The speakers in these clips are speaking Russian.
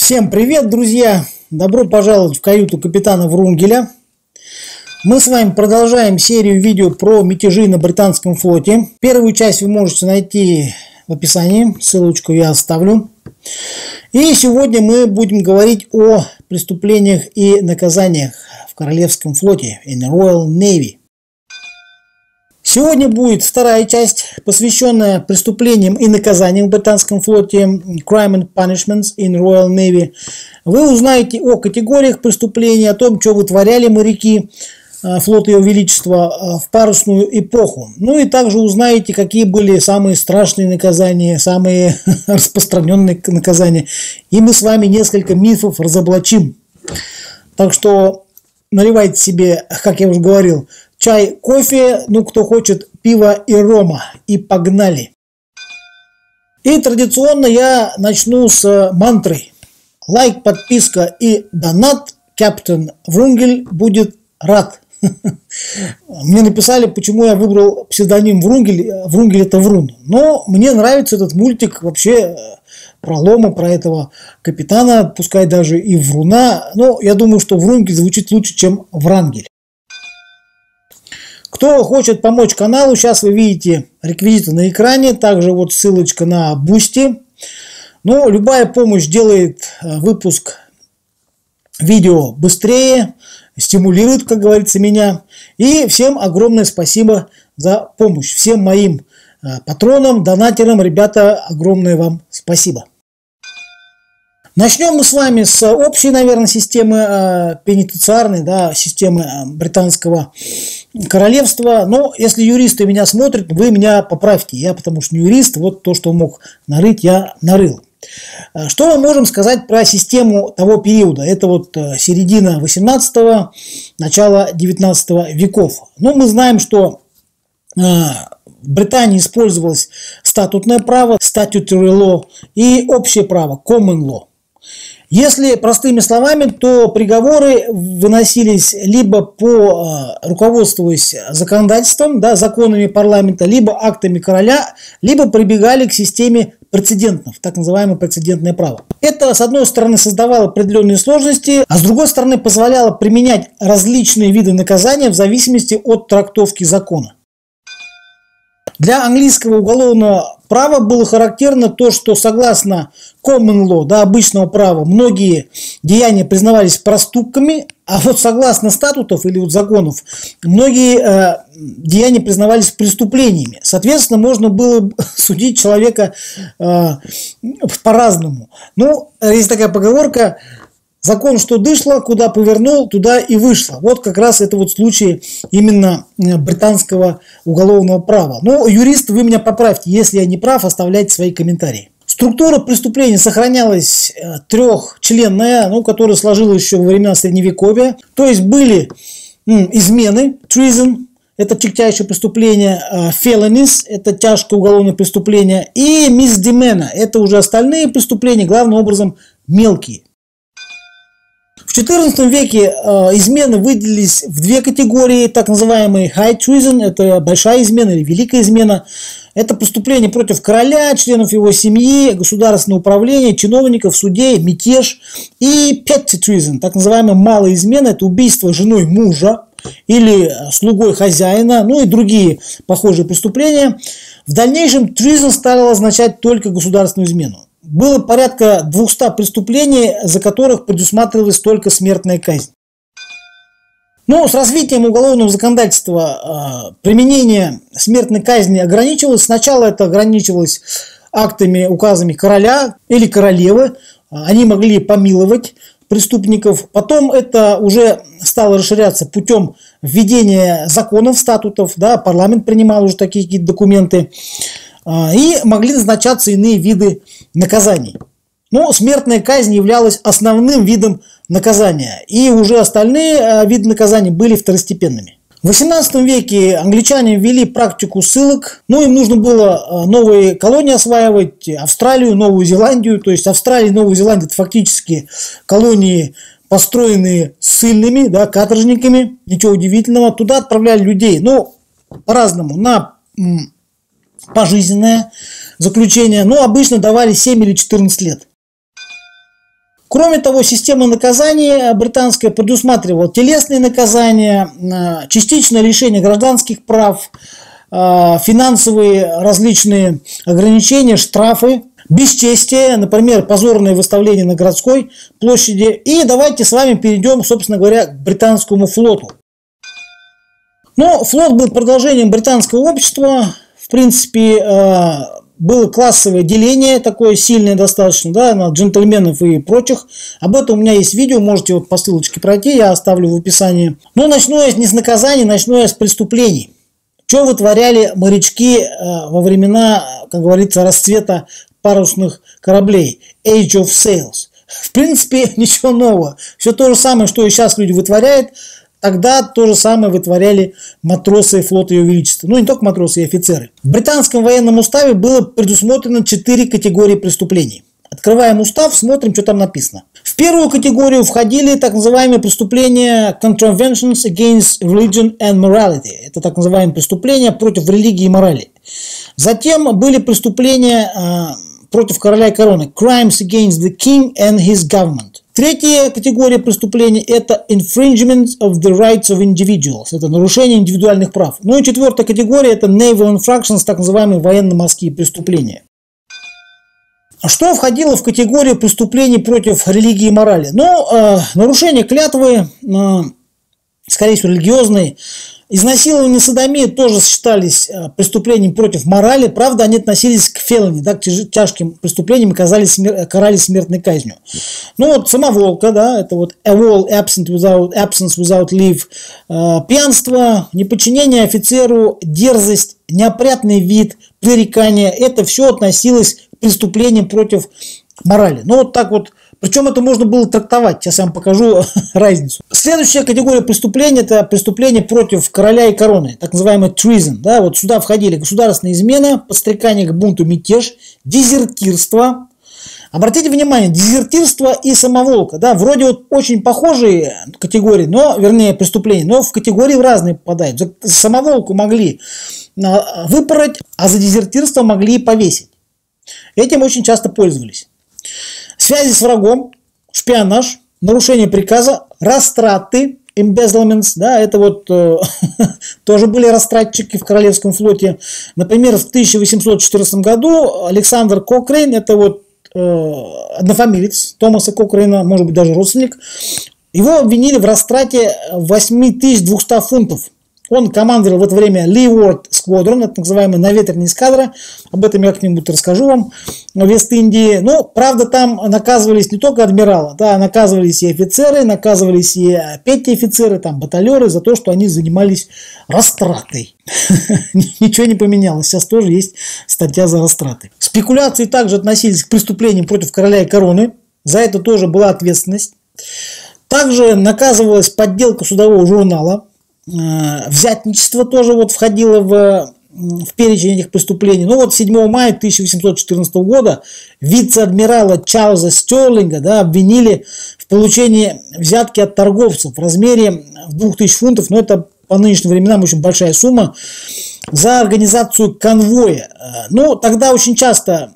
Всем привет, друзья! Добро пожаловать в каюту капитана Врунгеля. Мы с вами продолжаем серию видео про мятежи на британском флоте. Первую часть вы можете найти в описании, ссылочку я оставлю. И сегодня мы будем говорить о преступлениях и наказаниях в Королевском флоте, in Royal Navy. Сегодня будет вторая часть, посвященная преступлениям и наказаниям в британском флоте, Crime and Punishments in Royal Navy. Вы узнаете о категориях преступлений, о том, что вытворяли моряки флота Его Величества в парусную эпоху. Ну и также узнаете, какие были самые страшные наказания, самые распространенные наказания. И мы с вами несколько мифов разоблачим. Так что наливайте себе, как я уже говорил, чай, кофе, ну кто хочет пива и рома. И погнали. И традиционно я начну с мантры. Лайк, подписка и донат. Капитан Врунгель будет рад. Мне написали, почему я выбрал псевдоним Врунгель. Врунгель — это Врун. Но мне нравится этот мультик вообще про Лома, про этого капитана, пускай даже и Вруна. Но я думаю, что Врунгель звучит лучше, чем Врангель. Кто хочет помочь каналу, сейчас вы видите реквизиты на экране. Также вот ссылочка на Boosty. Но любая помощь делает выпуск видео быстрее, стимулирует, как говорится, меня. И всем огромное спасибо за помощь. Всем моим патронам, донатерам, ребята, огромное вам спасибо. Начнем мы с вами с общей, наверное, системы пенитенциарной, да, системы британского королевства. Но если юристы меня смотрят, вы меня поправьте. Я потому что не юрист, вот то, что мог нарыть, я нарыл. Что мы можем сказать про систему того периода? Это вот середина 18-го, начало 19 веков. Ну, мы знаем, что в Британии использовалось статутное право, statutory law, и общее право, common law. Если простыми словами, то приговоры выносились либо по руководствуясь законодательством, да, законами парламента, либо актами короля, либо прибегали к системе прецедентов, так называемое прецедентное право. Это, с одной стороны, создавало определенные сложности, а с другой стороны, позволяло применять различные виды наказания в зависимости от трактовки закона. Для английского уголовного права было характерно то, что согласно common law, да, обычного права, многие деяния признавались проступками, а вот согласно статутов или вот законов, многие деяния признавались преступлениями. Соответственно, можно было судить человека по-разному. Ну, есть такая поговорка: закон что дышло, куда повернул, туда и вышло. Вот как раз это вот случай именно британского уголовного права. Но, юрист, вы меня поправьте, если я не прав, оставляйте свои комментарии. Структура преступления сохранялась трехчленная, ну, которая сложилась еще во времена Средневековья. То есть были измены, treason, это тягчайшее преступление, felonies, это тяжкое уголовное преступление, и misdemeanor, это уже остальные преступления, главным образом мелкие. В XIV веке измены выделились в две категории, так называемые high treason, это большая измена или великая измена. Это преступление против короля, членов его семьи, государственного управления, чиновников, судей, мятеж. И petty treason, так называемая малая измена, это убийство женой мужа или слугой хозяина, ну и другие похожие преступления. В дальнейшем treason стало означать только государственную измену. Было порядка 200 преступлений, за которых предусматривалась только смертная казнь. Но с развитием уголовного законодательства применение смертной казни ограничивалось. Сначала это ограничивалось актами, указами короля или королевы. Они могли помиловать преступников. Потом это уже стало расширяться путем введения законов, статутов. Да, парламент принимал уже такие какие-то документы. И могли назначаться иные виды наказаний. Но смертная казнь являлась основным видом наказания, и уже остальные виды наказаний были второстепенными. В XVIII веке англичане ввели практику ссылок, но им нужно было новые колонии осваивать, Австралию, Новую Зеландию. То есть Австралия и Новая Зеландия — это фактически колонии, построенные ссыльными, да, каторжниками, ничего удивительного. Туда отправляли людей, но по-разному, на пожизненное заключение, но обычно давали 7 или 14 лет. Кроме того, система наказания британская предусматривала телесные наказания, частичное лишение гражданских прав, финансовые различные ограничения, штрафы, бесчестие, например, позорное выставление на городской площади. И давайте с вами перейдем, собственно говоря, к британскому флоту. Но флот был продолжением британского общества. В принципе, было классовое деление, такое сильное достаточно, да, на джентльменов и прочих. Об этом у меня есть видео, можете вот по ссылочке пройти, я оставлю в описании. Но начну я не с наказаний, начну я с преступлений. Что вытворяли морячки во времена, как говорится, расцвета парусных кораблей, Age of Sails. В принципе, ничего нового. Все то же самое, что и сейчас люди вытворяют. Тогда то же самое вытворяли матросы флота Ее Величества. Ну, не только матросы и офицеры. В британском военном уставе было предусмотрено 4 категории преступлений. Открываем устав, смотрим, что там написано. В первую категорию входили так называемые преступления Contraventions against Religion and Morality. Это так называемые преступления против религии и морали. Затем были преступления против короля и короны. Crimes against the king and his government. Третья категория преступлений – это infringement of the rights of individuals. Это нарушение индивидуальных прав. Ну и четвертая категория – это naval infractions, так называемые военно-морские преступления. А что входило в категорию преступлений против религии и морали? Ну, нарушение клятвы, скорее всего, религиозной. Изнасилование и содомия тоже считались преступлением против морали. Правда, они относились к фелони, да, к тяжким преступлениям и карались смертной казнью. Ну вот самоволка, да, это вот a wall absence without leave, пьянство, неподчинение офицеру, дерзость, неопрятный вид, пререкание. Это все относилось к преступлениям против морали. Ну вот так вот. Причем это можно было трактовать. Сейчас я вам покажу разницу. Следующая категория преступлений – это преступления против короля и короны, так называемый treason. Да, вот сюда входили государственная измена, подстрекание к бунту, мятеж, дезертирство. Обратите внимание, дезертирство и самоволка. Да, вроде вот очень похожие категории, но, вернее, преступления, но в категории в разные попадают. За самоволку могли выпороть, а за дезертирство могли и повесить. Этим очень часто пользовались. Связи с врагом, шпионаж, нарушение приказа, растраты, embezzlements, да, это вот тоже были растратчики в Королевском флоте. Например, в 1814 году Александр Кокрейн, это вот однофамилец Томаса Кокрейна, может быть даже родственник, его обвинили в растрате 8200 фунтов. Он командовал в это время Leeward Squadron, это так называемая наветренная эскадра. Об этом я как-нибудь расскажу вам в Вест-Индии. Но, правда, там наказывались не только адмиралы, да, наказывались и офицеры, наказывались и петти-офицеры, там, баталеры за то, что они занимались растратой. Ничего не поменялось. Сейчас тоже есть статья за растраты. Спекуляции также относились к преступлениям против короля и короны. За это тоже была ответственность. Также наказывалась подделка судового журнала. Взятничество тоже вот входило в перечень этих преступлений. Ну вот 7 мая 1814 года вице-адмирала Чарльза Стерлинга, да, обвинили в получении взятки от торговцев в размере 2000 фунтов, но это по нынешним временам очень большая сумма, за организацию конвоя. Ну, тогда очень часто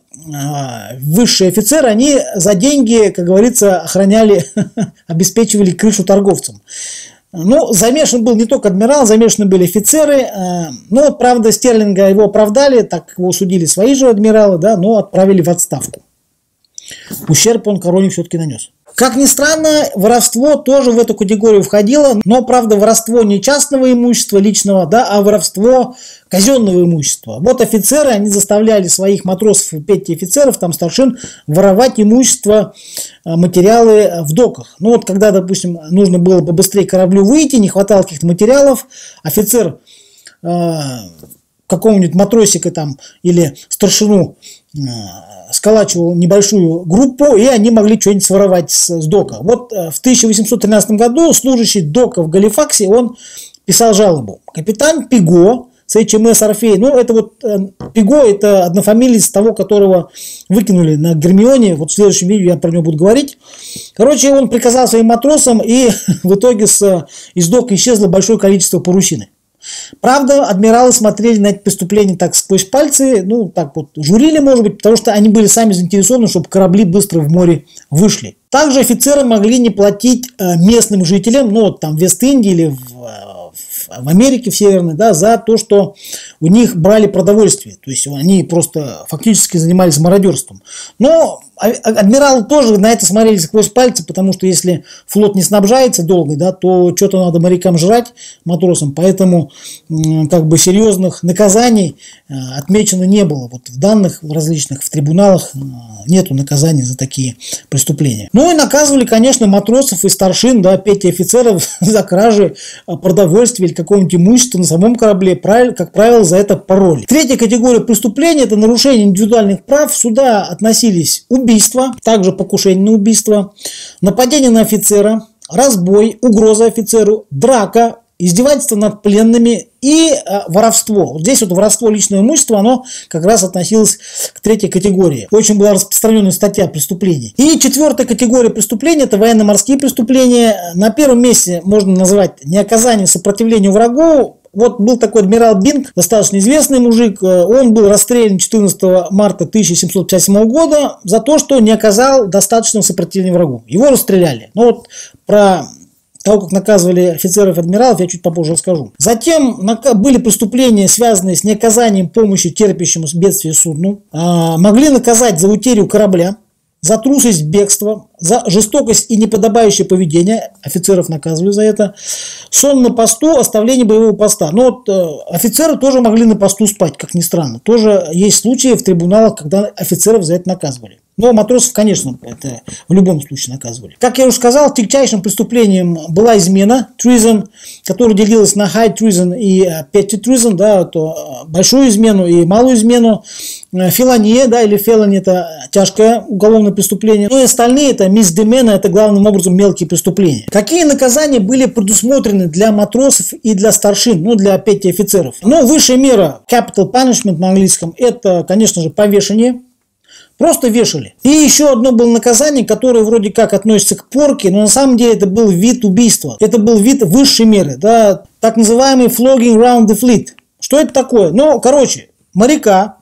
высшие офицеры, они за деньги, как говорится, охраняли, обеспечивали крышу торговцам. Ну, замешан был не только адмирал, замешаны были офицеры. Но, правда, Стерлинга его оправдали, так его судили свои же адмиралы, да, но отправили в отставку. Ущерб он короне все-таки нанес. Как ни странно, воровство тоже в эту категорию входило, но, правда, воровство не частного имущества личного, да, а воровство казенного имущества. Вот офицеры, они заставляли своих матросов и петти-офицеров, там старшин, воровать имущество, материалы в доках. Ну вот, когда, допустим, нужно было побыстрее кораблю выйти, не хватало каких-то материалов, офицер какого-нибудь матросика там или старшину сколачивал небольшую группу, и они могли что-нибудь своровать с дока. Вот в 1813 году служащий дока в Галифаксе, он писал жалобу. Капитан Пиго с HMS Орфей, ну это вот Пиго, это однофамилец того, которого выкинули на Гермионе, вот в следующем видео я про него буду говорить. Короче, он приказал своим матросам, и в итоге из дока исчезло большое количество парусины. Правда, адмиралы смотрели на эти преступления так сквозь пальцы, ну, так вот, журили, может быть, потому что они были сами заинтересованы, чтобы корабли быстро в море вышли. Также офицеры могли не платить местным жителям, ну, вот там в Вест-Индии или в Америке, в Северной, да, за то, что у них брали продовольствие. То есть они просто фактически занимались мародерством. Но адмиралы тоже на это смотрели сквозь пальцы, потому что если флот не снабжается долго, да, то что-то надо морякам жрать, матросам. Поэтому как бы серьезных наказаний отмечено не было. Вот в данных различных, в трибуналах нету наказаний за такие преступления. Ну и наказывали, конечно, матросов и старшин, да, пяти офицеров за кражи продовольствия или какого-нибудь имущества на самом корабле. Как правило, за это пароли. Третья категория преступлений – это нарушение индивидуальных прав. Сюда относились убийство, также покушение на убийство, нападение на офицера, разбой, угроза офицеру, драка, издевательство над пленными и воровство. Вот здесь вот воровство личного имущества, оно как раз относилось к третьей категории. Очень была распространенная статья преступлений. И четвертая категория преступлений – это военно-морские преступления. На первом месте можно назвать неоказание сопротивления врагу. Вот был такой адмирал Бинг, достаточно известный мужик, он был расстрелян 14 марта 1757 года за то, что не оказал достаточного сопротивления врагу. Его расстреляли. Но вот про того, как наказывали офицеров и адмиралов, я чуть попозже расскажу. Затем были преступления, связанные с неоказанием помощи терпящему бедствие судну. Могли наказать за утерю корабля, за трусость, бегство, за жестокость и неподобающее поведение. Офицеров наказывали за это. Сон на посту, оставление боевого поста. Но вот офицеры тоже могли на посту спать, как ни странно. Тоже есть случаи в трибуналах, когда офицеров за это наказывали. Но матросов, конечно, это в любом случае наказывали. Как я уже сказал, тягчайшим преступлением была измена, treason, которая делилась на high treason и petty treason, да, то большую измену и малую измену. Филония, да, или felony – это тяжкое уголовное преступление. Ну и остальные – это misdemeanor, это главным образом мелкие преступления. Какие наказания были предусмотрены для матросов и для старшин, ну, для petty офицеров? Ну, высшая мера, capital punishment на английском, это, конечно же, повешение. Просто вешали. И еще одно было наказание, которое вроде как относится к порке, но на самом деле это был вид убийства. Это был вид высшей меры, да, так называемый flogging round the fleet. Что это такое? Ну, короче, моряка,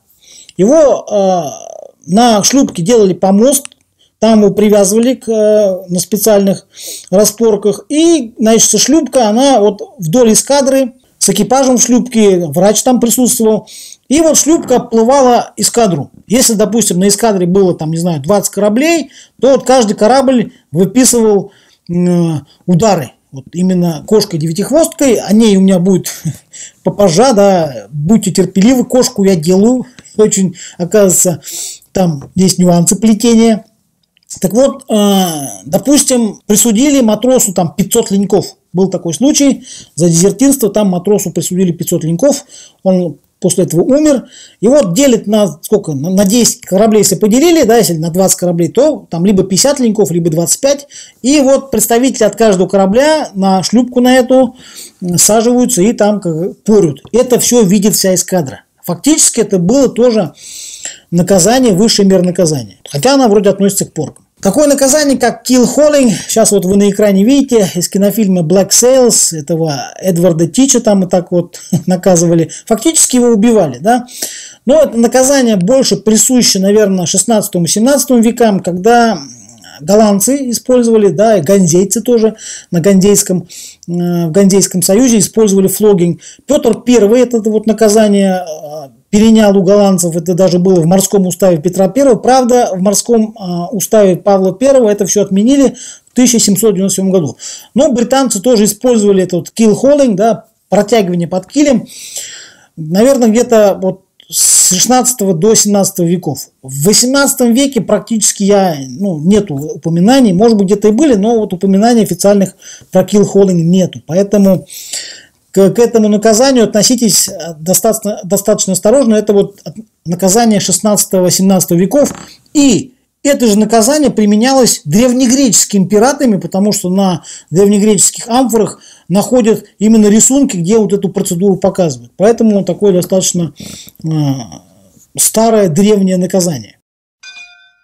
его на шлюпке делали помост, там его привязывали на специальных распорках, и, значит, шлюпка, она вот вдоль эскадры, с экипажем шлюпки, врач там присутствовал, и вот шлюпка обплывала эскадру. Если, допустим, на эскадре было, там, не знаю, 20 кораблей, то вот каждый корабль выписывал удары. Вот именно кошкой-девятихвосткой, о ней у меня будет попозже, да, будьте терпеливы, кошку я делаю. Очень, оказывается, там есть нюансы плетения. Так вот, допустим, присудили матросу там 500 леньков. Был такой случай, за дезертирство там матросу присудили 500 леньков, он после этого умер. И вот делит на сколько? На 10 кораблей, если поделили, да, если на 20 кораблей, то там либо 50 леньков, либо 25. И вот представители от каждого корабля на шлюпку на эту саживаются и там порют. Это все видит вся эскадра. Фактически это было тоже наказание, высшая мера наказания. Хотя она вроде относится к поркам. Такое наказание, как keel-hauling, сейчас вот вы на экране видите, из кинофильма Black Sails, этого Эдварда Тича там и так вот наказывали. Фактически его убивали, да. Но это наказание больше присуще, наверное, 16-17 векам, когда голландцы использовали, да, и ганзейцы тоже в Ганзейском союзе использовали флогинг. Петр I это вот наказание перенял у голландцев, это даже было в морском уставе Петра I. Правда, в морском уставе Павла I это все отменили в 1797 году. Но британцы тоже использовали этот keel-hauling, да, протягивание под килем, наверное, где-то вот с 16 до 17 веков. В 18 веке практически нету упоминаний, может быть, где-то и были, но вот упоминаний официальных про keel-hauling нету. Поэтому к этому наказанию относитесь достаточно осторожно. Это вот наказание 16-17 веков. И это же наказание применялось древнегреческими пиратами, потому что на древнегреческих амфорах находят именно рисунки, где вот эту процедуру показывают. Поэтому такое достаточно старое древнее наказание.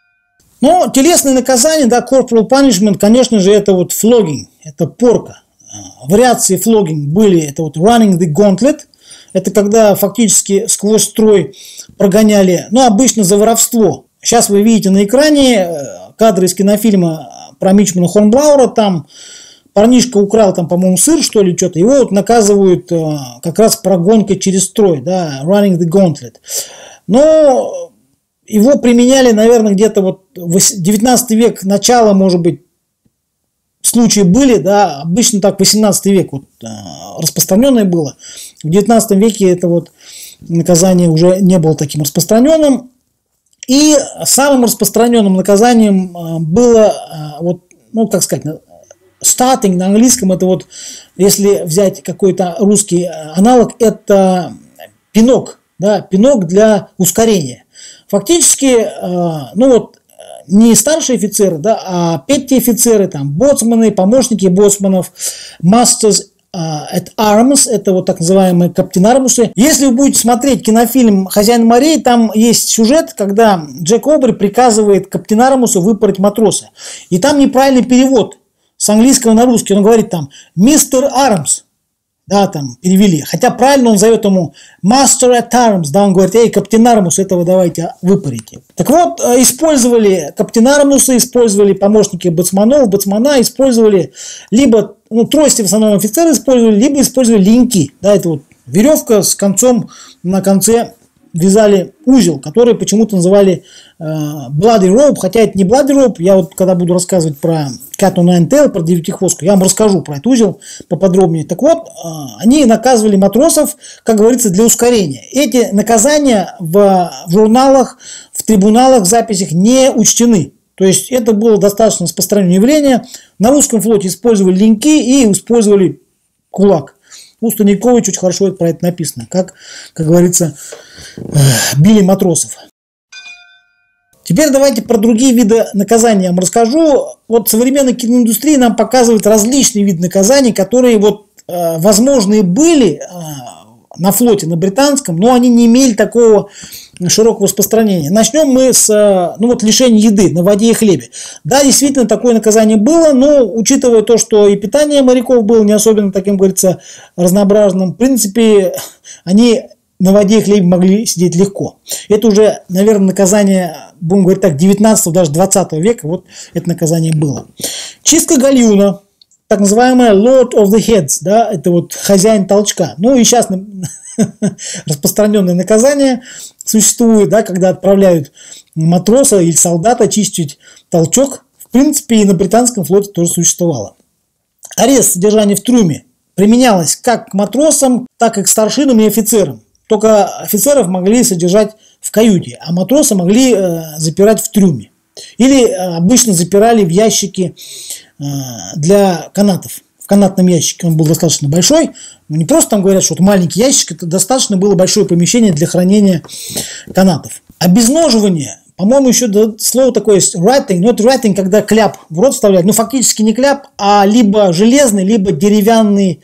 Но телесные наказания, да, corporal punishment, конечно же, это вот flogging, это порка. вариации флогинг были, это вот running the gauntlet, это когда фактически сквозь строй прогоняли, ну, обычно за воровство. Сейчас вы видите на экране кадры из кинофильма про Мичмана Хорнблауэра, там парнишка украл, там, по-моему, сыр, что ли, что-то, его вот наказывают как раз прогонкой через строй, да, running the gauntlet. Но его применяли, наверное, где-то вот 19 век, начало, может быть, случаи были, да, обычно так 18 век вот, распространенное было. В 19 веке это вот наказание уже не было таким распространенным. И самым распространенным наказанием было, вот, ну, как сказать, starting на английском, это вот, если взять какой-то русский аналог, это пинок, да, пинок для ускорения. Фактически, ну вот, не старшие офицеры, да, а петти офицеры, там, боцманы, помощники боцманов, masters at arms, это вот так называемые каптенармусы. Если вы будете смотреть кинофильм «Хозяин морей», там есть сюжет, когда Джек Обри приказывает каптенармусу выпороть матроса. И там неправильный перевод с английского на русский. Он говорит там «Мистер Армс». Да, там перевели. Хотя правильно он зовет ему Master at Arms. Да, он говорит, эй, каптен Армус, этого давайте выпарите. Так вот, использовали каптен Армуса, использовали помощники боцманов, боцмана, использовали либо, ну, трости в основном офицеры использовали, либо использовали линьки. Да, это вот веревка с концом, на конце вязали узел, который почему-то называли bloody rope, хотя это не bloody rope. Я вот когда буду рассказывать про cat o' nine tail, про девятихвостку, я вам расскажу про этот узел поподробнее. Так вот, они наказывали матросов, как говорится, для ускорения. Эти наказания в журналах, в трибуналах, в записях не учтены. То есть это было достаточно распространенное явление. На русском флоте использовали линьки и использовали кулак. У Станиковича очень хорошо про это написано, как говорится, били матросов. Теперь давайте про другие виды наказания я вам расскажу. Вот современная киноиндустрия нам показывает различные виды наказаний, которые вот возможные были на флоте, на британском, но они не имели такого широкого распространения. Начнем мы с лишения еды на воде и хлебе. Да, действительно, такое наказание было, но учитывая то, что и питание моряков было не особенно таким, говорится, разнообразным, в принципе, они на воде и хлебе могли сидеть легко. Это уже, наверное, наказание, будем говорить так, 19 даже 20 века, вот это наказание было. Чистка гальюна, так называемая Lord of the Heads, да, это вот хозяин толчка. Ну и сейчас распространенное наказание существует, да, когда отправляют матроса или солдата чистить толчок. В принципе, и на британском флоте тоже существовало. Арест содержания в трюме применялось как к матросам, так и к старшинам и офицерам. Только офицеров могли содержать в каюте, а матроса могли запирать в трюме. Или обычно запирали в ящике для канатов. В канатном ящике он был достаточно большой. Не просто там говорят, что вот маленький ящик, это достаточно было большое помещение для хранения канатов. Обезноживание. По-моему, еще слово такое есть ratting. Но это ratting, когда кляп в рот вставляют. Ну, фактически не кляп, а либо железный, либо деревянный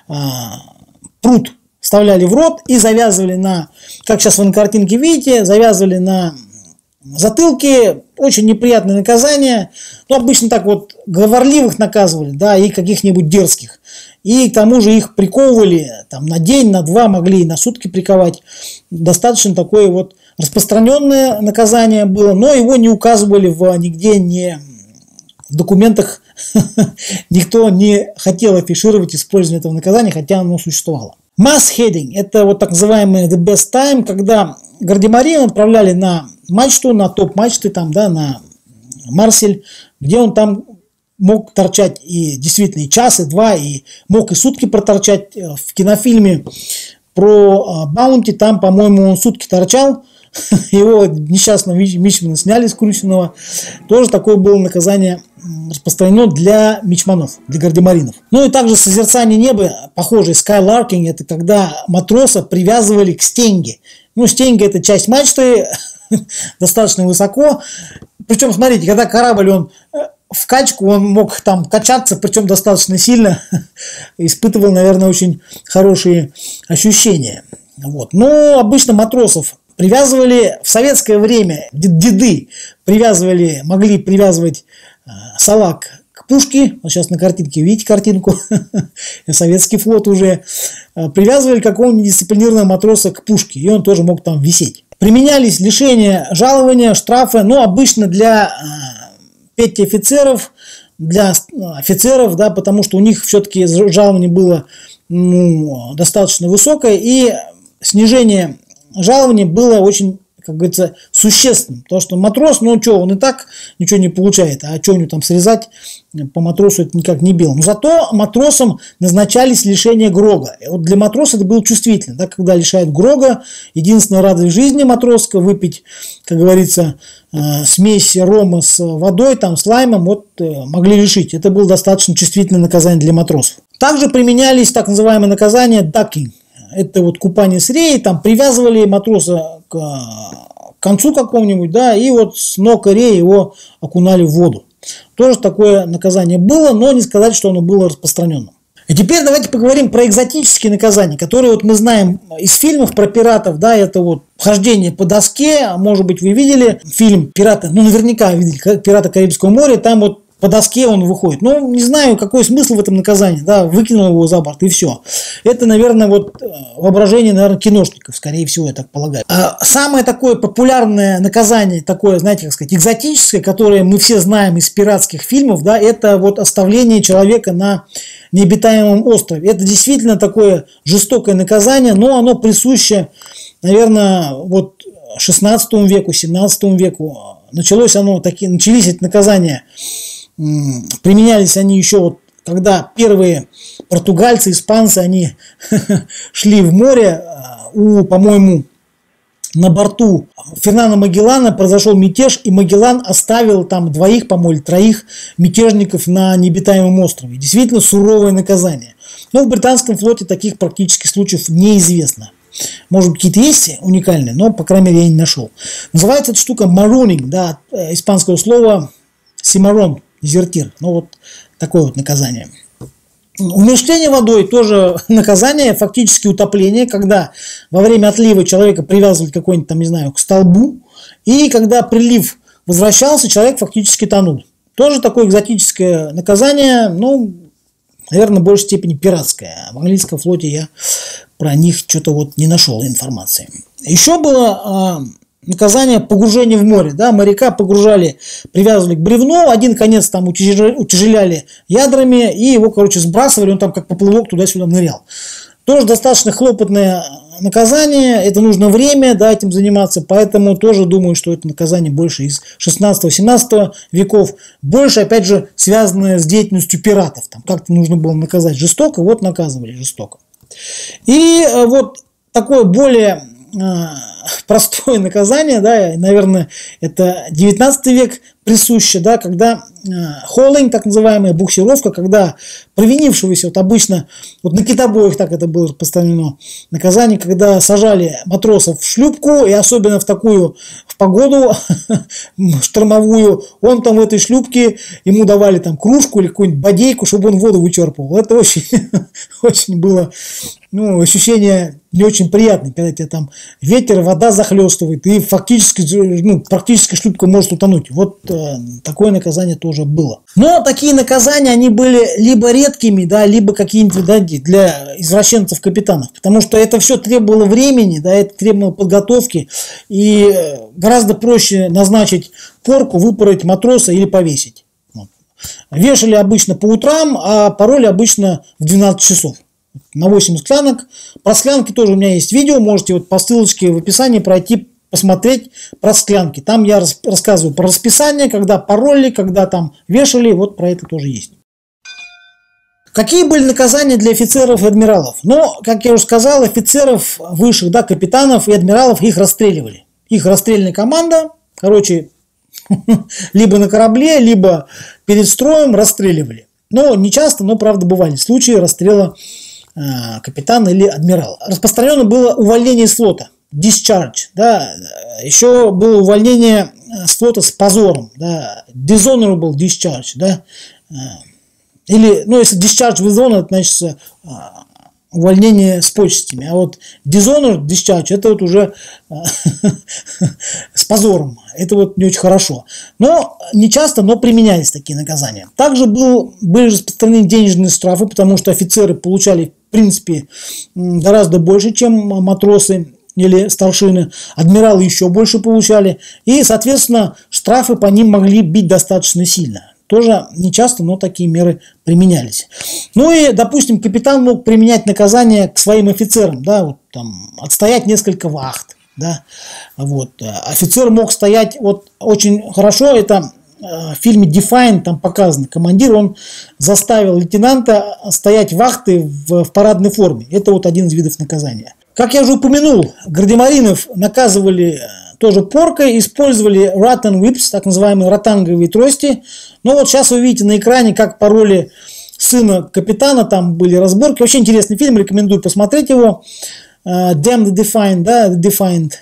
прут вставляли в рот и завязывали на, как сейчас вы на картинке видите, завязывали на затылке. Очень неприятное наказание. Ну, обычно так вот говорливых наказывали, да, и каких-нибудь дерзких. И к тому же их приковывали там на день, на два, могли и на сутки приковать. Достаточно такое вот распространенное наказание было, но его не указывали нигде, не в документах. Никто не хотел афишировать использование этого наказания, хотя оно существовало. Mass-heading – это вот так называемый the best time, когда гардемарина отправляли на мачту, на топ мачты, там, да, на Марсель, где он там мог торчать и действительно и час, и два, и мог и сутки проторчать. В кинофильме про Баунти там, по-моему, он сутки торчал, его несчастного мичмана сняли с Крусиного. Тоже такое было наказание распространено для мичманов, для гардемаринов. Ну и также созерцание неба, похожее, skylarking, это когда матроса привязывали к стенге. Ну, стенга – это часть мачты, достаточно высоко. Причем, смотрите, когда корабль, он в качку, он мог там качаться, причем достаточно сильно, испытывал, наверное, очень хорошие ощущения. Вот. Но обычно матросов привязывали в советское время, деды могли привязывать салак к пушки, вот сейчас на картинке, видите картинку, советский флот уже, привязывали какого-нибудь дисциплинированного матроса к пушке, и он тоже мог там висеть. Применялись лишения жалования, штрафы, но обычно для петтиофицеров, для офицеров, да, потому что у них все-таки жалование было достаточно высокое, и снижение жалования было очень, как говорится, существенным. Потому что матрос, ну что, он и так ничего не получает, а что у него там срезать по матросу, это никак не бело. Но зато матросам назначались лишения грога. И вот для матроса это было чувствительно, да, когда лишают грога, единственная радость жизни матросская, выпить, как говорится, смесь рома с водой, там, с лаймом, вот могли лишить. Это было достаточно чувствительное наказание для матросов. Также применялись так называемые наказания дакинг. Это вот купание с реей, там привязывали матроса к концу какому-нибудь, да, и вот с ног реи его окунали в воду. Тоже такое наказание было, но не сказать, что оно было распространенным. И теперь давайте поговорим про экзотические наказания, которые вот мы знаем из фильмов про пиратов, да, это вот хождение по доске, может быть, вы видели фильм «Пираты», ну, наверняка видели «Пираты Карибского моря», там вот по доске он выходит. Ну, не знаю, какой смысл в этом наказании, да, выкинул его за борт и все. Это, наверное, вот воображение, наверное, киношников, скорее всего, я так полагаю. А самое такое популярное наказание, такое, знаете, как сказать, экзотическое, которое мы все знаем из пиратских фильмов, да, это вот оставление человека на необитаемом острове. Это действительно такое жестокое наказание, но оно присуще, наверное, вот 16 веку, 17 веку. Начались эти наказания. Применялись они еще вот, когда первые португальцы, испанцы, они шли в море, по-моему, на борту Фернандо Магеллана произошел мятеж, и Магеллан оставил там 2, по-моему, или 3 мятежников на необитаемом острове. Действительно суровое наказание. Но в британском флоте таких практически случаев неизвестно. Может быть, какие-то есть уникальные, но, по крайней мере, я не нашел. Называется эта штука марунинг, да, от испанского слова симарон, дезертир. Ну, вот такое вот наказание. Умерщвление водой тоже наказание, фактически утопление, когда во время отлива человека привязывали какой-нибудь там, не знаю, к столбу, и когда прилив возвращался, человек фактически тонул. Тоже такое экзотическое наказание, ну, наверное, в большей степени пиратское. В английском флоте я про них что-то вот не нашел информации. Еще было наказание погружения в море. Да, моряка погружали, привязывали к бревну, один конец там утяжеляли ядрами, и его, короче, сбрасывали, он там как поплавок туда-сюда нырял. Тоже достаточно хлопотное наказание, это нужно время, да, этим заниматься, поэтому тоже думаю, что это наказание больше из 16-17 веков, больше, опять же, связанное с деятельностью пиратов. Там как-то нужно было наказать жестоко, вот наказывали жестоко. И вот такое более простое наказание, да, наверное, это 19 век присуще, да, когда холлинг, так называемая буксировка, когда провинившегося, вот обычно, вот на китобоях так это было распространено, наказание, когда сажали матросов в шлюпку, и особенно в такую, в погоду штормовую, он там в этой шлюпке, ему давали там кружку или какую-нибудь бодейку, чтобы он воду вычерпывал. Это очень, очень было, ну, ощущение не очень приятное, когда тебя там ветер, вода захлестывает, и фактически, ну, практически шлюпка может утонуть. Вот такое наказание тоже было. Но такие наказания, они были либо редкими, да, либо какие-нибудь, да, для извращенцев-капитанов, потому что это все требовало времени, да, это требовало подготовки, и гораздо проще назначить порку, выпороть матроса или повесить. Вот. Вешали обычно по утрам, а пароли обычно в 12 часов. На 8 склянок. Про склянки тоже у меня есть видео, можете вот по ссылочке в описании пройти, посмотреть про склянки. Там я рассказываю про расписание, когда пароли, когда там вешали, вот про это тоже есть. Какие были наказания для офицеров и адмиралов? Ну, как я уже сказал, офицеров высших, да, капитанов и адмиралов их расстреливали. Их расстрельная команда, короче, либо на корабле, либо перед строем расстреливали. Но не часто, но правда бывали случаи расстрела капитана или адмирала. Распространено было увольнение с флота, discharge, да, еще было увольнение с флота с позором, да, dishonorable discharge, да, или, ну, если discharge with honor, это значит увольнение с почестями. А вот dishonor discharge, это вот уже с позором. Это вот не очень хорошо. Но не часто, но применялись такие наказания. Также были распространены денежные штрафы, потому что офицеры получали, в принципе, гораздо больше, чем матросы или старшины. Адмиралы еще больше получали. И, соответственно, штрафы по ним могли бить достаточно сильно. Тоже не часто, но такие меры применялись. Ну и, допустим, капитан мог применять наказание к своим офицерам, да, вот там отстоять несколько вахт, да, вот. Офицер мог стоять, вот очень хорошо, это в фильме Defiant там показано, командир, он заставил лейтенанта стоять вахты в парадной форме. Это вот один из видов наказания. Как я уже упомянул, гардемаринов наказывали тоже поркой, использовали rattan whips, так называемые ротанговые трости. Но вот сейчас вы видите на экране, как по роли сына капитана там были разборки. Вообще интересный фильм, рекомендую посмотреть его. Damn the Defiant, да, The Defiant,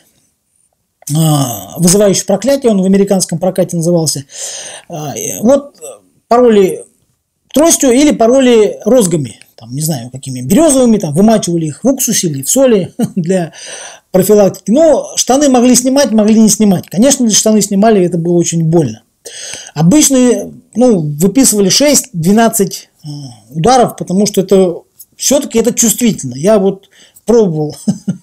вызывающий проклятие, он в американском прокате назывался. Вот по роли тростью или по роли розгами, там, не знаю, какими березовыми, там, вымачивали их в уксусе или в соли для профилактики. Но штаны могли снимать, могли не снимать. Конечно, если штаны снимали, это было очень больно. Обычно выписывали 6-12 ударов, потому что это все-таки это чувствительно. Я вот пробовал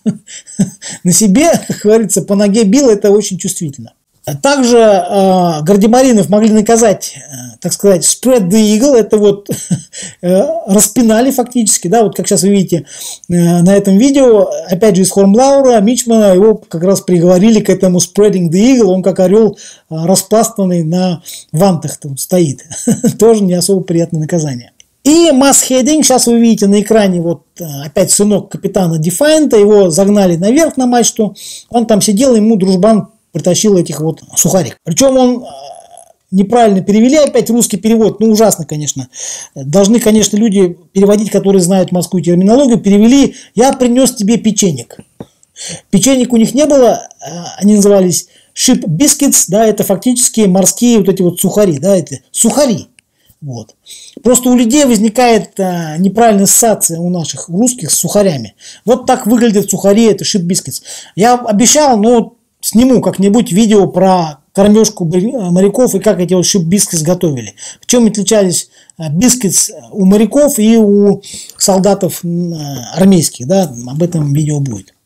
на себе, как говорится, по ноге бил, это очень чувствительно. Также гардемаринов могли наказать, так сказать, spread the eagle, это вот распинали фактически, да, вот как сейчас вы видите на этом видео, опять же из Хорнблауэра, Мичмана, его как раз приговорили к этому spreading the eagle, он как орел распластанный на вантах там стоит, тоже не особо приятное наказание. И масс-хеддинг, сейчас вы видите на экране, вот опять сынок капитана Дефайнта, его загнали наверх на мачту, он там сидел, ему дружбан притащил этих вот сухарик. Причем он неправильно перевели, опять русский перевод, ужасно, конечно. Должны, конечно, люди переводить, которые знают морскую терминологию, перевели «я принес тебе печенек». Печенек у них не было, они назывались ship biscuits, да, это фактически морские вот эти вот сухари, да, это сухари. Вот. Просто у людей возникает неправильная ассоциация у наших русских с сухарями. Вот так выглядят сухари, это ship biscuits. Я обещал, но сниму как-нибудь видео про кормежку моряков и как эти вот ship biscuits готовили. В чем отличались biscuits у моряков и у солдатов армейских, да, об этом видео будет.